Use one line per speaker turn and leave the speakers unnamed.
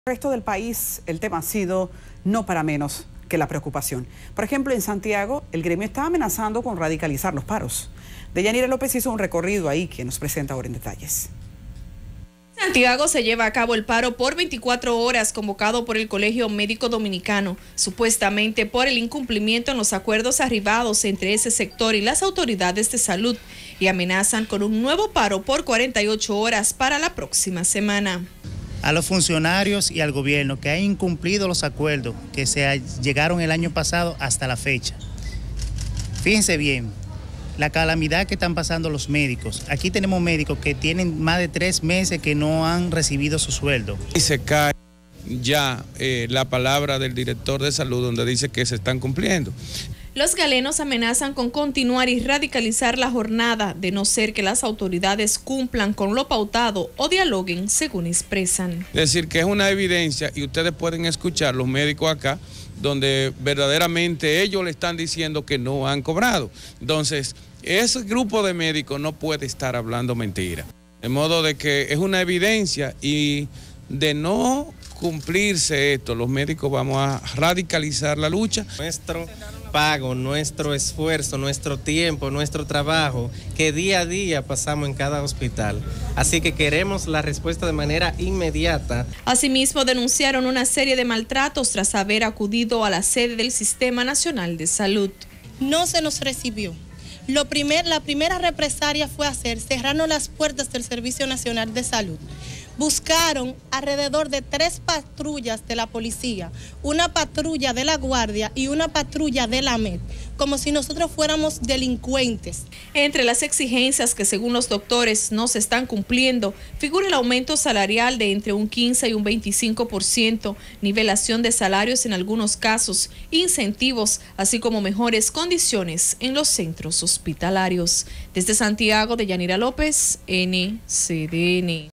El resto del país, el tema ha sido no para menos que la preocupación. Por ejemplo, en Santiago, el gremio está amenazando con radicalizar los paros. Deyanira López hizo un recorrido ahí que nos presenta ahora en detalles.
En Santiago se lleva a cabo el paro por 24 horas convocado por el Colegio Médico Dominicano, supuestamente por el incumplimiento en los acuerdos arribados entre ese sector y las autoridades de salud, y amenazan con un nuevo paro por 48 horas para la próxima semana.
A los funcionarios y al gobierno que han incumplido los acuerdos que se llegaron el año pasado hasta la fecha. Fíjense bien, la calamidad que están pasando los médicos. Aquí tenemos médicos que tienen más de 3 meses que no han recibido su sueldo.
Y se cae ya la palabra del director de salud donde dice que se están cumpliendo.
Los galenos amenazan con continuar y radicalizar la jornada, de no ser que las autoridades cumplan con lo pautado o dialoguen, según expresan.
Es decir, que es una evidencia y ustedes pueden escuchar los médicos acá, donde verdaderamente ellos le están diciendo que no han cobrado. Entonces, ese grupo de médicos no puede estar hablando mentira. De modo de que es una evidencia y de no cumplirse esto, los médicos vamos a radicalizar la lucha.
Nuestro pago, nuestro esfuerzo, nuestro tiempo, nuestro trabajo, que día a día pasamos en cada hospital. Así que queremos la respuesta de manera inmediata.
Asimismo, denunciaron una serie de maltratos tras haber acudido a la sede del Sistema Nacional de Salud.
No se nos recibió. La primera represalia fue cerrarnos las puertas del Servicio Nacional de Salud. Buscaron alrededor de 3 patrullas de la policía, una patrulla de la Guardia y una patrulla de la MED, como si nosotros fuéramos delincuentes.
Entre las exigencias que según los doctores no se están cumpliendo, figura el aumento salarial de entre un 15 y un 25%, nivelación de salarios en algunos casos, incentivos, así como mejores condiciones en los centros hospitalarios. Desde Santiago, Deyanira López, NCDN.